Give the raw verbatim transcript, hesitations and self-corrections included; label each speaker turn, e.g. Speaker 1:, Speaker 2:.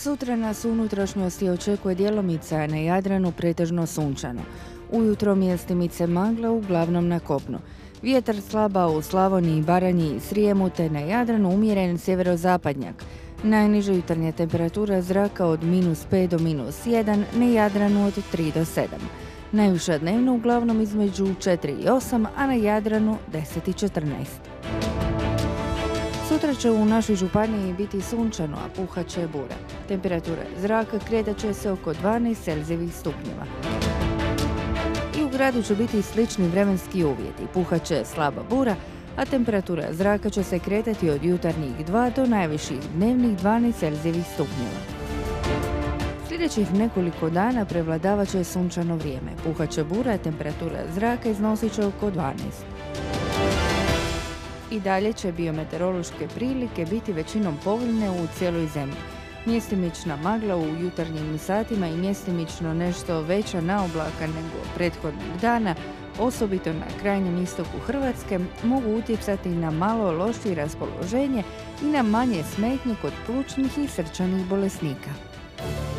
Speaker 1: Sutra nas u unutrašnjosti očekuje djelomica, a na Jadranu pretežno sunčano. Ujutro mjestimice magle, uglavnom na kopnu. Vjetar slaba u Slavoniji, Baranji i Srijemu, te na Jadranu umjeren sjeverozapadnjak. Najniža jutarnja temperatura zraka od minus pet do minus jedan, na Jadranu od tri do sedam. Najviša dnevno uglavnom između četiri i osam, a na Jadranu deset i četrnaest. Sutra će u našoj županiji biti sunčano, a puhat će bura. Temperatura zraka kretat će se oko dvanaest celzijevih stupnjeva. I u gradu će biti slični vremenski uvjeti. Puhat će slaba bura, a temperatura zraka će se kretati od jutarnjih dva do najviših dnevnih dvanaest celzijevih stupnjeva. Sljedećih nekoliko dana prevladavat će sunčano vrijeme. Puhat će bura, a temperatura zraka iznosit će oko dvanaest. I dalje će biometeorološke prilike biti većinom povoljne u cijeloj zemlji. Mjestimična magla u jutarnjim satima i mjestimično nešto veća naoblaka nego prethodnog dana, osobito na krajnjem istoku Hrvatske, mogu utjecati na malo lošije raspoloženje i na manje smetnje kod plućnih i srčanih bolesnika.